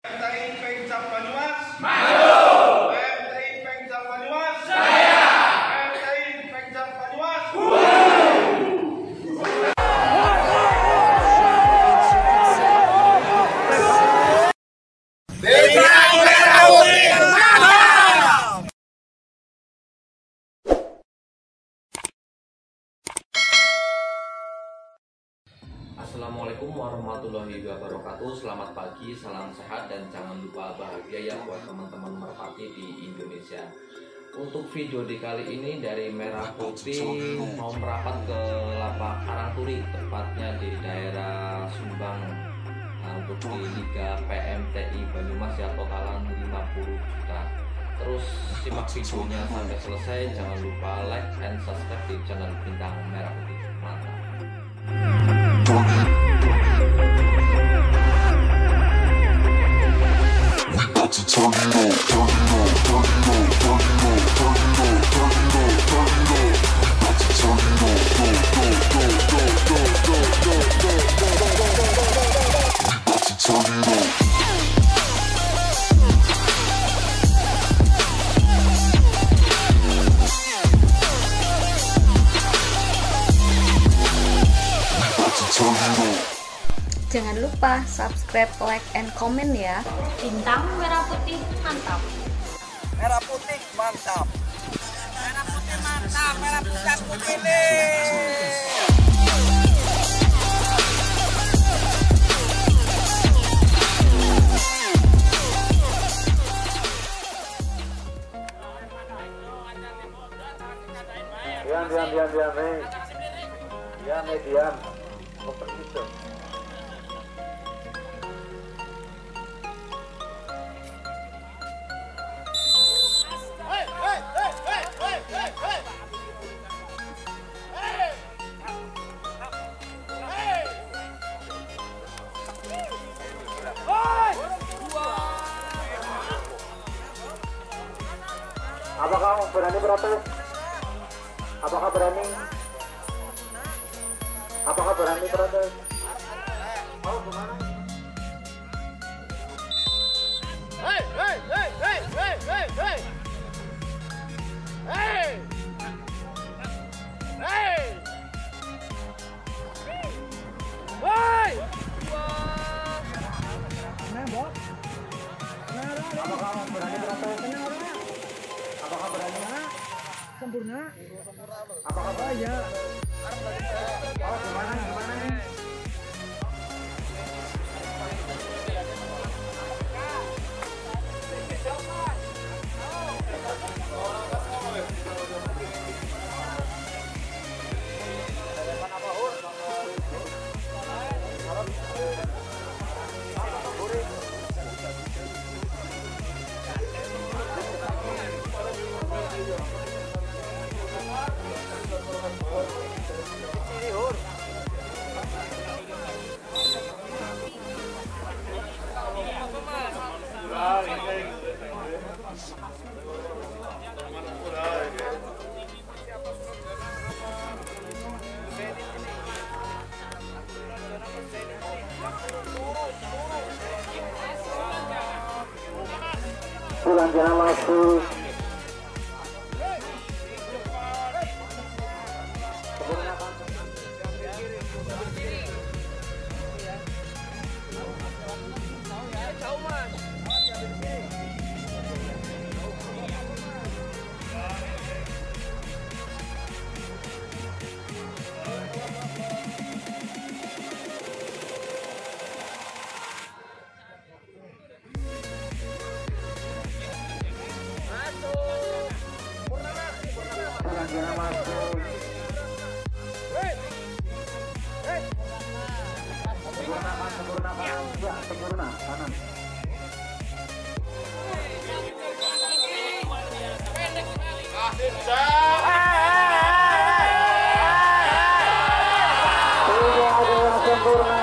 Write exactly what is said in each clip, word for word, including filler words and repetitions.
P M T I Pemkab Banyumas. Maju. P M T I Pemkab Banyumas. Saya. P M T I Pemkab Banyumas. Assalamualaikum warahmatullahi wabarakatuh. Selamat pagi, salam sehat, dan jangan lupa bahagia ya buat teman-teman merpati di Indonesia. Untuk video di kali ini dari Merah Putih mau merapat ke lapak Karangturi, tepatnya di daerah Sumbang. Nah, untuk di Liga P M T I Banyumas ya, totalan lima puluh juta. Terus simak videonya sampai selesai, jangan lupa like and subscribe di channel Bintang Merah Putih. Mantap. Jangan lupa subscribe, like, and comment ya. Bintang Merah Putih mantap. Merah Putih mantap. Merah Putih mantap. Merah Putih aku pilih. Diam, diam, diam, diam, nih. Diam, nih, diam. Kompetisi. Apakah kamu berani protes? Apakah berani? Apakah berani protes? Oh, gimana? Hey, hey, hey, hey, hey, hey, hey. Hey. Hey. Hey. Nah, Bos. Apakah kamu berani protes? Apakah berani? Sempurna. Apakah berani? Oh, gimana? Gimana nih? Pulang jalan masuk. Jangan masuk. Sempurnakan, sempurnakan, ya, sempurna kanan. Tidak ada yang sempurna.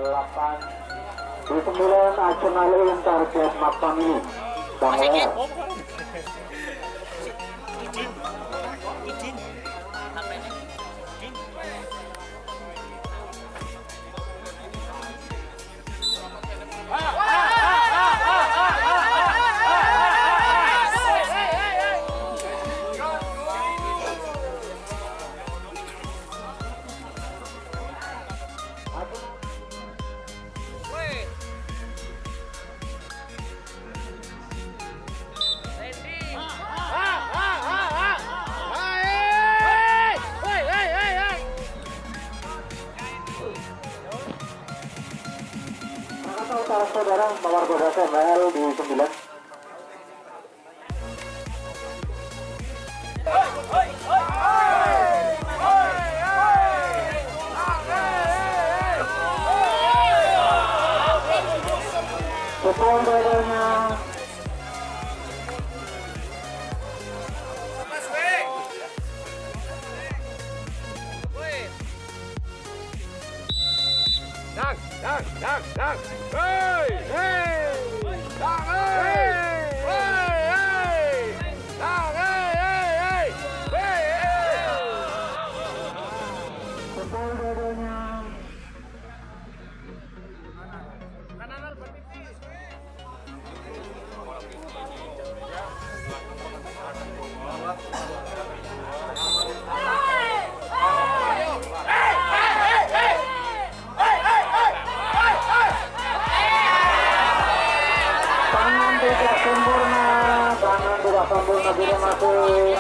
delapan di sembilan Adrenalin target Mapami Bang Ler. Utara saudara Mawar Goda M L di sembilan. Betul bedanya. Dang, dang, dang, dang. Hey, hey. Dang, hey. Hey, hey. Dang, hey, hey, hey. Hey, hey. Betul bedanya. Tangan tidak sempurna, tangan tidak sempurna tidak masuk.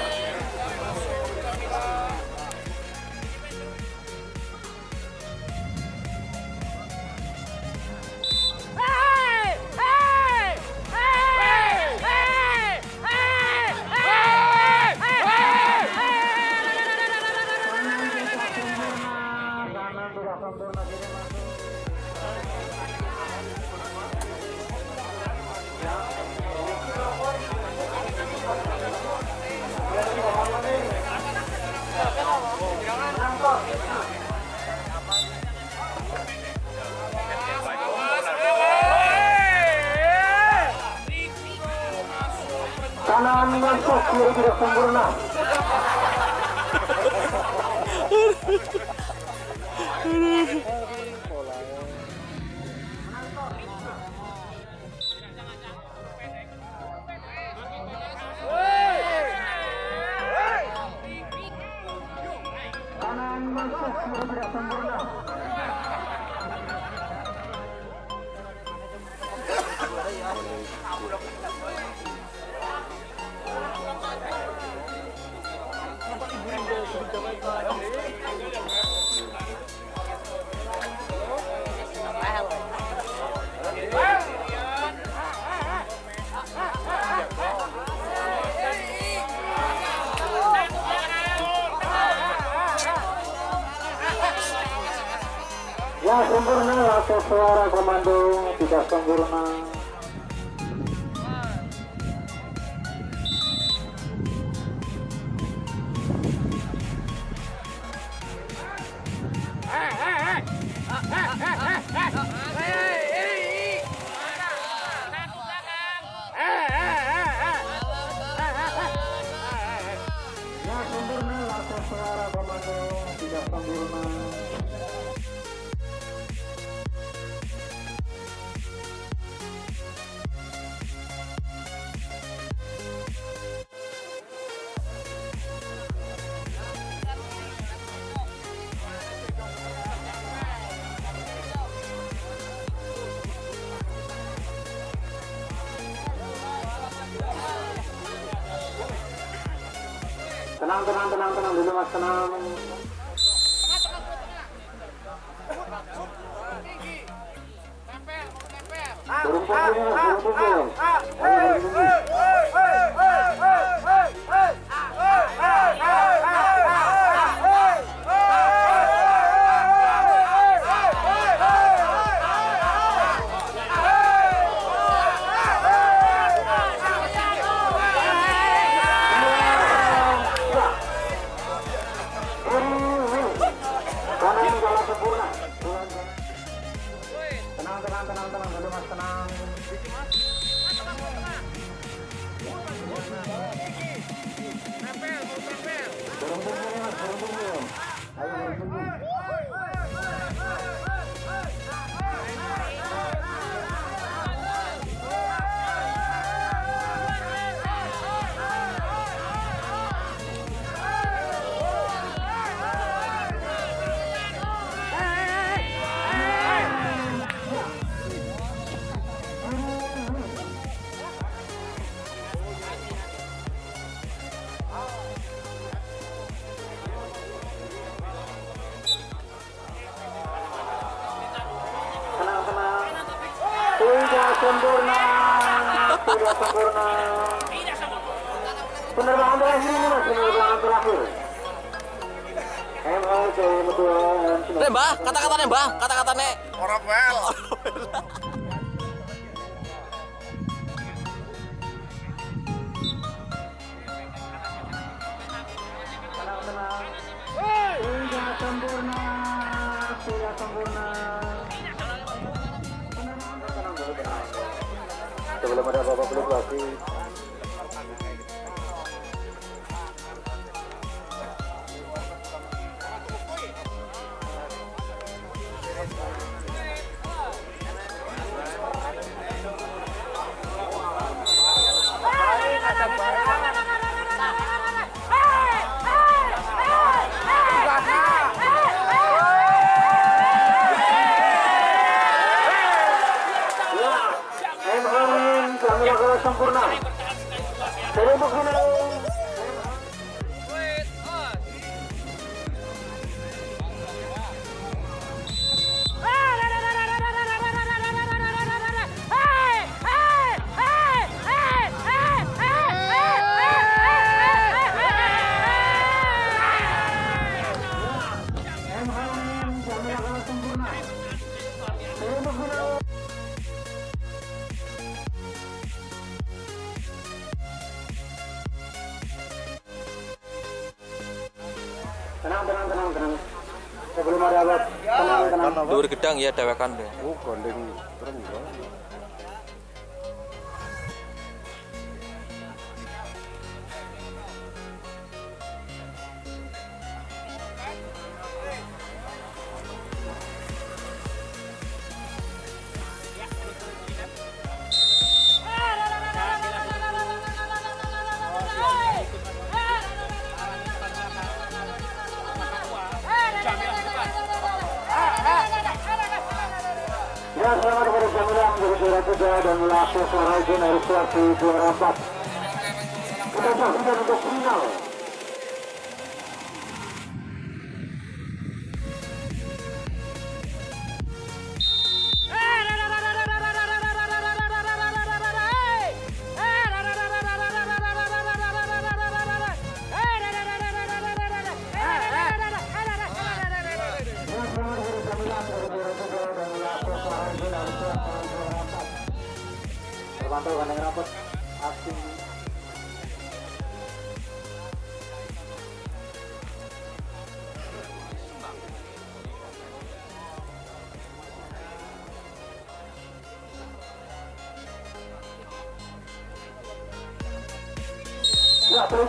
Kanan masuk, kiri tidak sempurna. Kanan masuk, kiri tidak sempurna. Ya sempurna atau suara komando tidak sempurna. Ya sempurna atau suara komando tidak sempurna. Tenang, tenang, tenang, tenang dulu mas, tenang. Turun punggungnya mas, turun punggung. Ayo, mas, tenang. Dorong punggung mas, dorong punggung. Ayo dorong punggung. Tidak sempurna, tidak sempurna. Penerbangan terakhir ini mas, penerbangan terakhir. M L C betul. Eh mbah, kata-katanya mbah, kata-katanya. Orang well. Tenang-tenang. Tidak sempurna, tidak sempurna. Sebelum ada bapak fluktuasi. Sempurna. Dari untuk final. Tenang, tenang, tenang, tenang. Sebelum ada apa? Tenang, tenang. Dhuwur gedang ya dewekan deh. Oh, gondeng keren banget. Ya, selamat kepada Jamila menjadi juara tiga dan Lasso Horizon harus di juara empat. Kita saksikan untuk final. Terpantau kandang rapat aksi. Ya, terus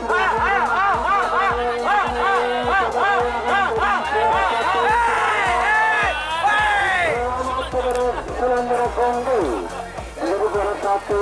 Selanjutnya Kongo menjadi juara satu.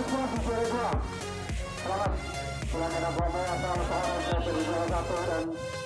Selamat, selamat, selamat, selamat, selamat, selamat, selamat,